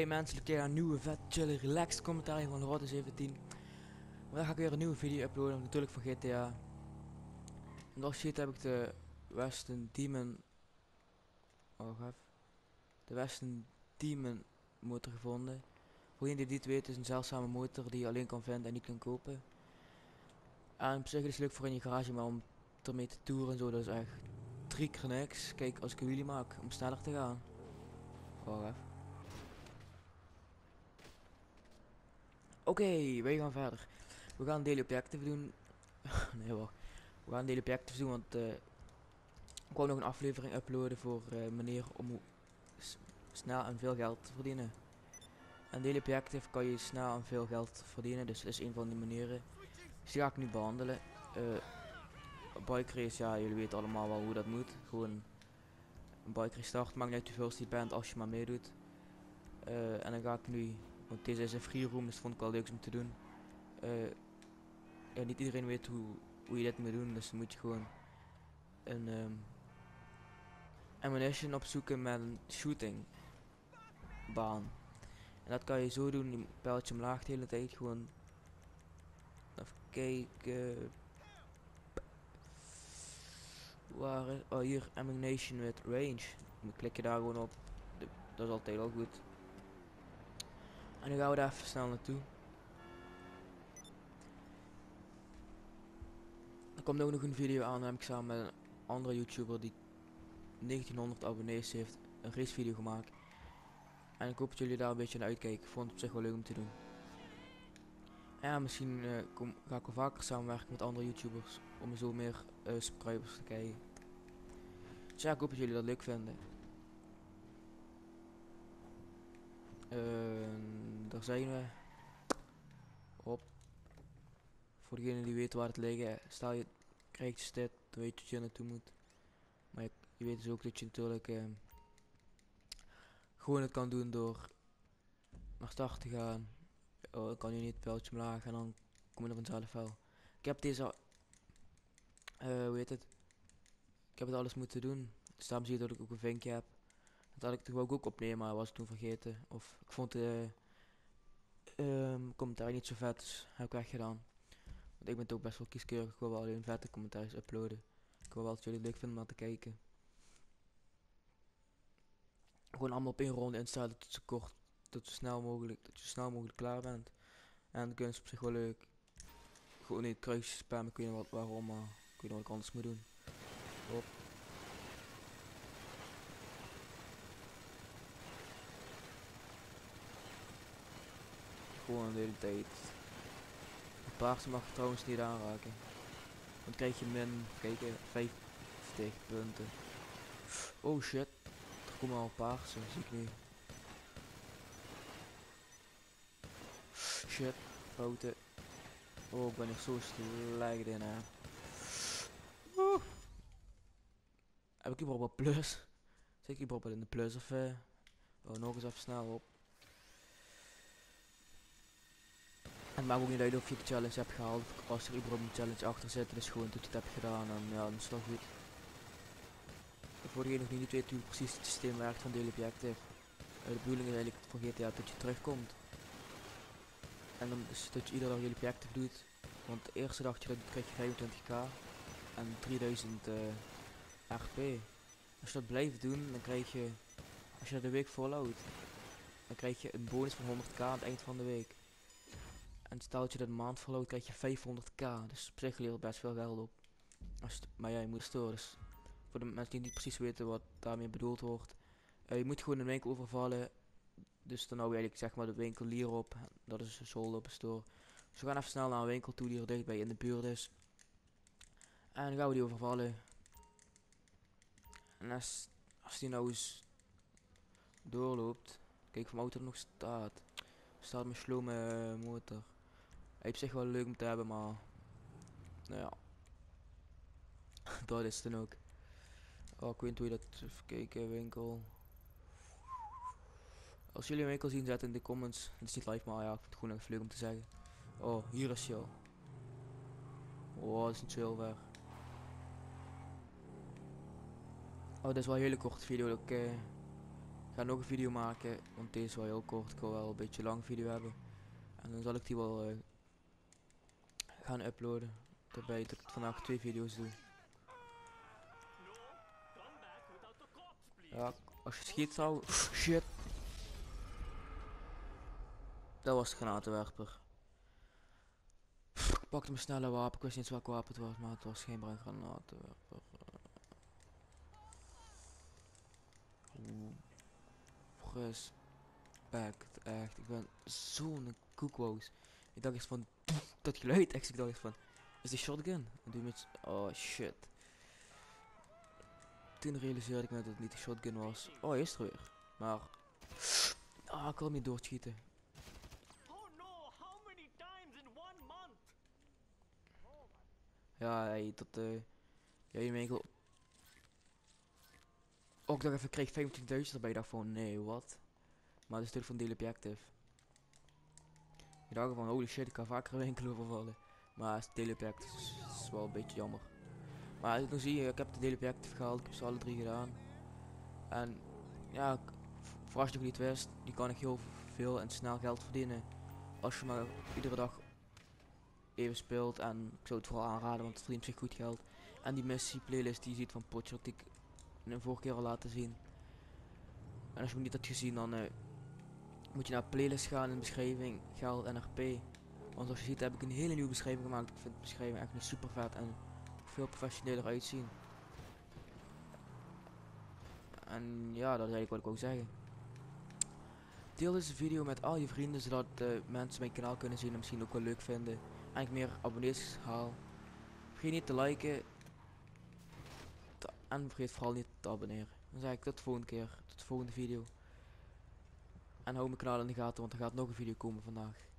Mensen, een keer een nieuwe vet chille relaxed commentaar van Rotte 17. Vandaag ga ik weer een nieuwe video uploaden, natuurlijk van GTA. En als shit heb ik de Western Demon... Oh, wacht even. De Western Demon motor gevonden. Voor iedereen die dit weet, is een zeldzame motor die je alleen kan vinden en niet kan kopen. En op zich is het leuk voor in je garage, maar om ermee te toeren en zo, dat is echt drie keer niks. Kijk, als ik een wheelie maak, om sneller te gaan. Wacht even. Oké, wij gaan verder. We gaan daily objective doen. Nee, wacht. We gaan daily objective doen, want ik wou nog een aflevering uploaden voor manier om snel en veel geld te verdienen. En daily objective kan je snel en veel geld verdienen, dus dat is een van die manieren. Dus die ga ik nu behandelen. Bike race, ja, jullie weten allemaal wel hoe dat moet. Gewoon een bike race starten, maakt niet uit hoeveel je bent als je maar meedoet. En dan ga ik nu, want deze is een free room, dus vond ik wel leuk om te doen. Ja, niet iedereen weet hoe je dit moet doen, dus dan moet je gewoon een ammunition opzoeken met een shooting baan. En dat kan je zo doen, je pijltje omlaag de hele tijd, gewoon even kijken. Waar is, oh hier, ammunition with range. Dan klik je daar gewoon op, dat is altijd wel goed. En nu gaan we daar even snel naartoe. Er komt ook nog een video aan, heb ik samen met een andere YouTuber die 1900 abonnees heeft, een race video gemaakt. En ik hoop dat jullie daar een beetje naar uitkijken. Ik vond het op zich wel leuk om te doen. Ja, misschien ga ik wel vaker samenwerken met andere YouTubers om zo meer subscribers te krijgen. Dus ja, ik hoop dat jullie dat leuk vinden. Daar zijn we. Hop. Voor degene die weet waar het ligt, stel je krijgt je dit, dan weet je dat je naartoe moet. Maar je weet dus ook dat je natuurlijk gewoon het kan doen door naar start te gaan. Oh, dan kan je niet het pijltje omlaag en dan kom je er vanzelf wel. Ik heb deze, hoe heet het? Ik heb het alles moeten doen. Dus daarom zie je dat ik ook een vinkje heb. Dat had ik toch ook opnemen, maar was ik toen vergeten. Of ik vond de commentaar niet zo vet, dus heb ik weggedaan. Want ik ben toch best wel kieskeurig. Ik wil wel alleen vette commentaars uploaden. Ik wil wel dat jullie het leuk vinden om naar te kijken. Gewoon allemaal op één ronde instellen tot zo kort, tot zo snel mogelijk, dat je zo snel mogelijk klaar bent. En de kunst op zich wel leuk. Gewoon niet kruisjes spammen, ik weet niet wat, waarom, maar ik weet niet wat ik anders moet doen. Hop. Gewoon de hele tijd. Het paardje mag trouwens niet aanraken. Dan krijg je min, kijken, 50 punten. Oh shit, er komen al paarsen, zie ik nu. Shit, fouten. Oh, ik ben er zo slecht in, hè. Heb ik überhaupt wel plus? Zit ik überhaupt in de plus of oh, nog eens even snel op. En het maakt ook niet uit of je de challenge hebt gehaald. Als er überhaupt een challenge achter zit, dus gewoon dat je het hebt gedaan en ja, dan is het wel goed. Voor degene nog niet weet hoe precies het systeem werkt van Daily Objective. De bedoeling is eigenlijk voor GTA dat je terugkomt. En dan dus dat je iedere dag Daily Objective doet. Want de eerste dag dat krijg je 25k en 3000 RP. Als je dat blijft doen, dan krijg je, als je dat de week volhoudt, dan krijg je een bonus van 100k aan het eind van de week. En stel dat je dat een maand volhoudt, krijg je 500k. Dus op zich levert best veel geld op. Maar ja, je moet storen. Dus voor de mensen die niet precies weten wat daarmee bedoeld wordt. Je moet gewoon een winkel overvallen. Dus dan hou je eigenlijk zeg maar de winkelier op. Dat is een solde op een store. Dus we gaan even snel naar een winkel toe die er dichtbij in de buurt is. En dan gaan we die overvallen. En als die nou eens doorloopt. Kijk of mijn auto er nog staat. Staat mijn slome motor. Hij is op zich wel leuk om te hebben, maar nou ja. Dat is het dan ook. Oh, ik weet niet hoe je dat... Even kijken, winkel. Als jullie een winkel zien, zet in de comments. Het is niet live, maar ja, ik vind het gewoon even leuk om te zeggen. Oh, hier is hij al. Oh, dat is niet zo heel ver. Oh, dit is wel een hele korte video. Ik ga nog een video maken, want deze is wel heel kort. Ik wil wel een beetje lang video hebben. En dan zal ik die wel gaan uploaden. Daarbij dat ik vandaag 2 video's doe. Ja, als je schiet zou... Shit. Dat was de granatenwerper. Ik pakte mijn snelle wapen. Ik wist niet eens welk wapen het was, maar het was geen granatenwerper. Respect, echt. Ik ben zo'n koekwoos. Ik dacht eens van... Dat geluid, echt. Ik dacht eens van... Is die shotgun? En doe met... Oh shit. Toen realiseerde ik me dat het niet de shotgun was. Oh, hij is er weer. Maar... Ah, ik kan hem niet doorschieten. Ja, hey, dat... Ja, je meegel... Oh, ik dacht even, ik kreeg 25.000 erbij. Ik dacht van, nee, wat? Maar dat is natuurlijk van Daily Objective. Ik dacht van, holy shit, ik kan vaker winkelen overvallen. Maar het is Daily Objective, dus dat is wel een beetje jammer. Maar dan zie je, ik heb de Daily Objective gehaald. Ik heb ze alle 3 gedaan. En ja, voor als je nog niet wist, die kan ik heel veel en snel geld verdienen. Als je maar iedere dag even speelt. En ik zou het vooral aanraden, want het verdient zich goed geld. En die missie playlist die je ziet van Potshot, die ik een vorige keer al laten zien. En als je hem niet hebt gezien, dan moet je naar playlist gaan in de beschrijving, geld en RP. Want zoals je ziet heb ik een hele nieuwe beschrijving gemaakt. Ik vind de beschrijving echt super vet en veel professioneler uitzien. En ja, dat is eigenlijk wat ik wou zeggen. Deel deze video met al je vrienden, zodat mensen mijn kanaal kunnen zien en misschien ook wel leuk vinden. En ik meer abonnees haal. Vergeet niet te liken. En vergeet vooral niet te abonneren. Dan zeg ik tot de volgende keer. Tot de volgende video. En hou mijn kanaal in de gaten, want er gaat nog een video komen vandaag.